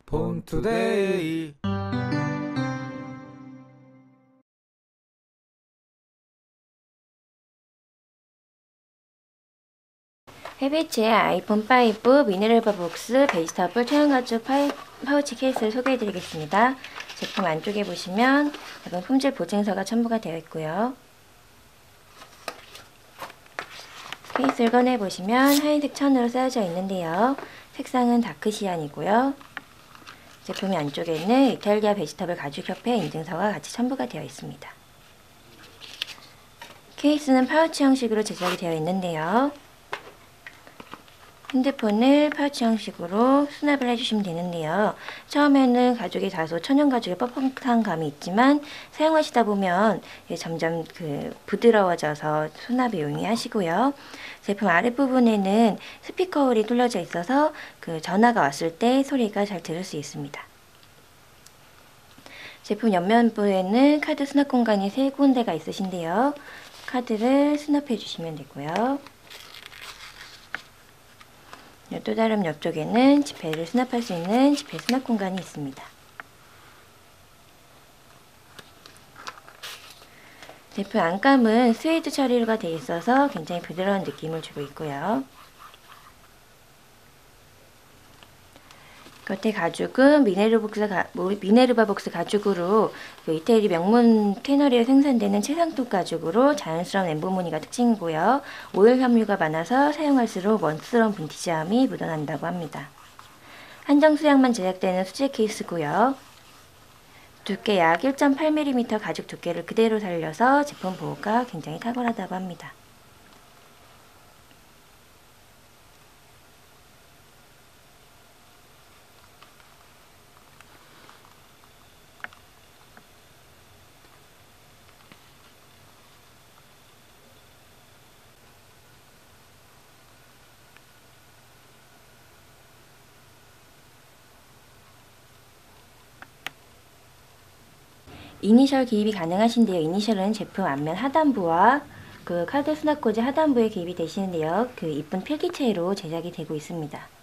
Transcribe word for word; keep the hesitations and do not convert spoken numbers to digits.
폰투데이. 헤비츠의 아이폰 파이브 미네랄바 복스 베지터블 체형 가죽 파우치 케이스를 소개해드리겠습니다. 제품 안쪽에 보시면 얇은 품질 보증서가 첨부가 되어 있고요. 케이스를 꺼내보시면 하얀색 천으로 쓰여져 있는데요. 색상은 다크 시안이고요. 제품 안쪽에는 이탈리아 베지터블 가죽협회 인증서가 같이 첨부가 되어 있습니다. 케이스는 파우치 형식으로 제작이 되어 있는데요. 핸드폰을 파우치 형식으로 수납을 해주시면 되는데요. 처음에는 가죽이 다소 천연 가죽의 뻣뻣한 감이 있지만 사용하시다 보면 점점 그 부드러워져서 수납에 용이하시고요. 제품 아랫부분에는 스피커 홀이 뚫려져 있어서 그 전화가 왔을 때 소리가 잘 들을 수 있습니다. 제품 옆면부에는 카드 수납 공간이 세 군데가 있으신데요. 카드를 수납해 주시면 되고요. 또 다른 옆쪽에는 지폐를 수납할 수 있는 지폐 수납 공간이 있습니다. 제품 안감은 스웨이드 처리가 되어 있어서 굉장히 부드러운 느낌을 주고 있고요. 겉에 가죽은 미네르복스 가, 미네르바 복스 가죽으로 그 이태리 명문 캐너리에 생산되는 최상급 가죽으로 자연스러운 엠보 무늬가 특징이고요. 오일 함유가 많아서 사용할수록 멋스러운 빈티지함이 묻어난다고 합니다. 한정 수량만 제작되는 수제 케이스고요. 두께 약 일 점 팔 밀리미터 가죽 두께를 그대로 살려서 제품 보호가 굉장히 탁월하다고 합니다. 이니셜 기입이 가능하신데요. 이니셜은 제품 앞면 하단부와 그 카드 수납꽂이 하단부에 기입이 되시는데요. 그 이쁜 필기체로 제작이 되고 있습니다.